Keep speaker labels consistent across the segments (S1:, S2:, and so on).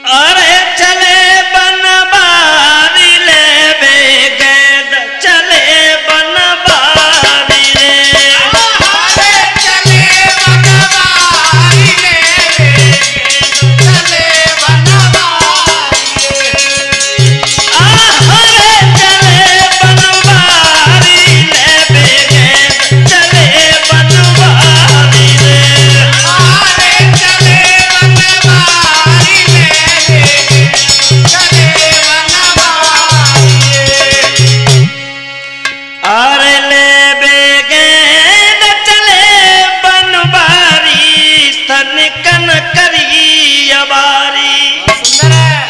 S1: अरे चले बनबारी ले बेगैद चले बनबारी रे
S2: अरे चले बनबारी ले बेगैद चले बनबारी
S1: अरे चले बनबारी ले बेगैद चले बनबारी रे
S2: अरे चले बनबारी ले चले बनबारी
S1: अरे ले बेगैद चले बनबारी स्तन कन करी अबारी
S2: सुंदर है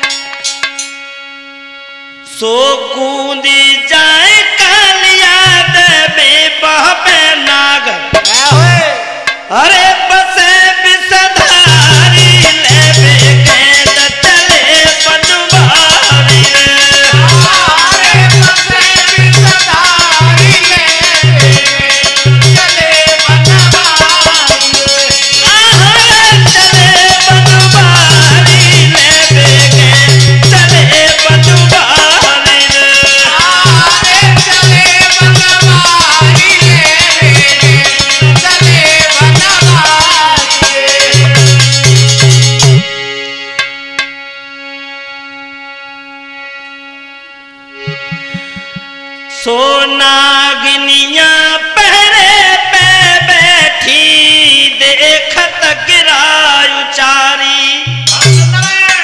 S1: सो कूदी जाए कालिया देवे बहबे नाग
S2: क्या हुए
S1: अरे बसे विषधारी ले बेगैद चले बनबारी रे
S2: अरे बसे विषधारी ले चले बनबारी
S1: अरे चले बनबारी ले बेगैद चले बनबारी रे
S2: अरे चले बनबारी ले चले बनबारी
S1: सोनागिनिया पहरे पे बैठी देखत गिरायु चारी
S2: सुंदर है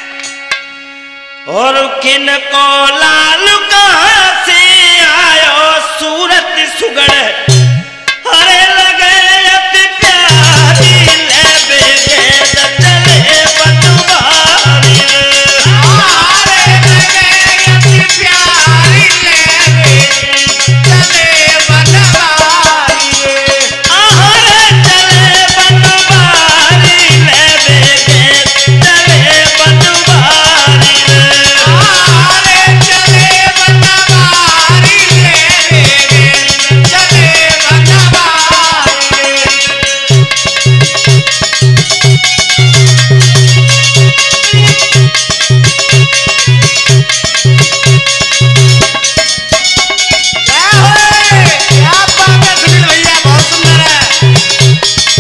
S1: और किन को लाल कहाँ से आयो सूरत सुगड़ अरे लगे अति प्यारी ले बेगैद चले बनबारी रे
S2: अरे लगे अति प्यारी ले चले बनबारी
S1: अरे चले बनबारी ले बेगैद चले बनबारी रे
S2: अरे चले बनबारी ले चले बनबारी क्या हुए क्या बात है सुनील भैया बहुत सुंदर है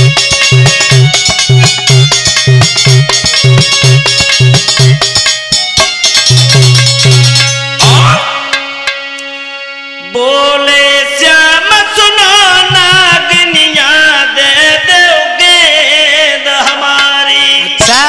S1: बोले श्याम सुनो नागिनिया दे दोगे हमारी
S2: अच्छा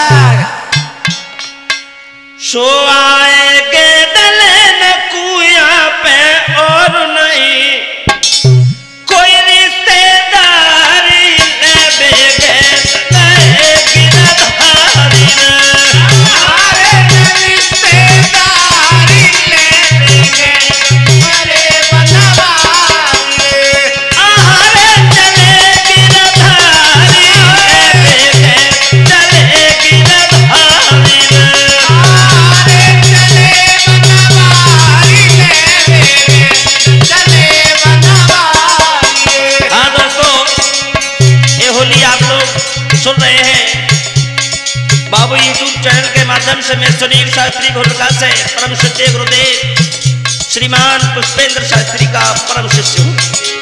S1: सो आएगे दलेन कुया पे और नहीं कोई रिश्तेदारी ले बेगैद रहेगी रधारी रे
S2: अरे रिश्तेदारी ले अरे बनबारी
S1: अरे चलेगी रधारी ले बेगैद चलेगी रधारी रे
S2: अरे चले बनबारी ले चले बनबारी
S1: हाँ दोस्तों, ये होली आप लोग सुन रहे हैं बाबू यूट्यूब चैनल के माध्यम से मैं सुनील शास्त्री घोलका से परम सच्चे गुरुदेव श्रीमान पुष्पेंद्र शास्त्री का परम शिष्य हूँ।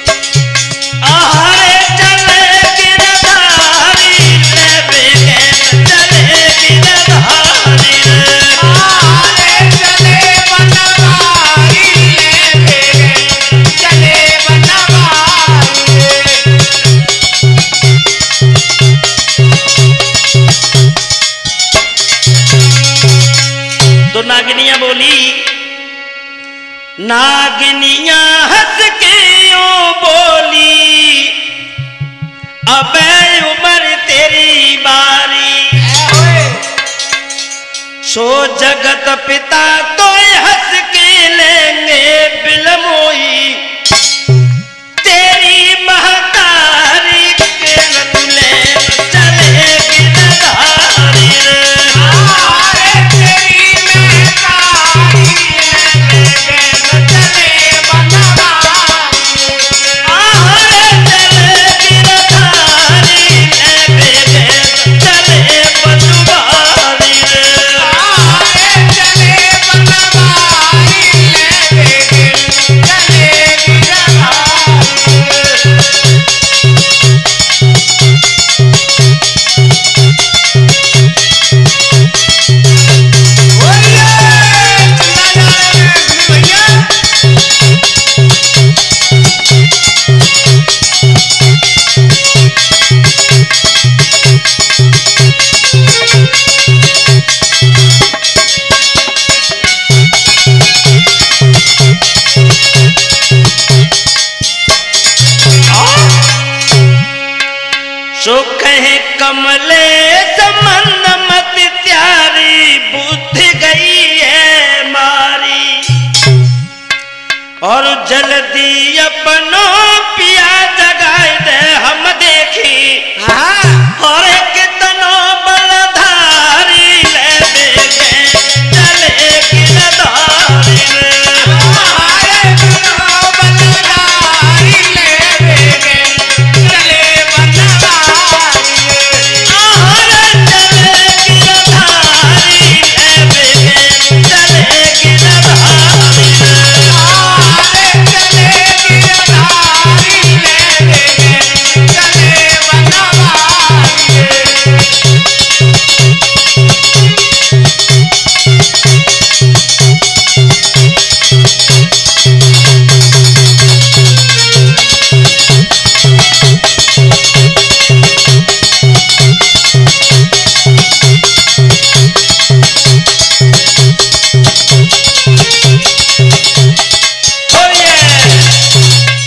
S1: अरे चलेगी रधारी ले बेगैद चलेगी रधारी रे
S2: अरे चले बनबारी ले चले बनबारी
S1: तो नागिनियां बोली नागिनियां हंस के यूं बोली अबे उम्र तेरी बारी
S2: क्या हुए
S1: सो जगत पिता तो हंस के लेंगे बिलमोई तेरी महतारी के तुले चलेगी रधारी रे
S2: अरे तेरी महतारी ले चले बनबारी
S1: अरे चलेगी रधारी ले बेगैद चले बनबारी जल्दी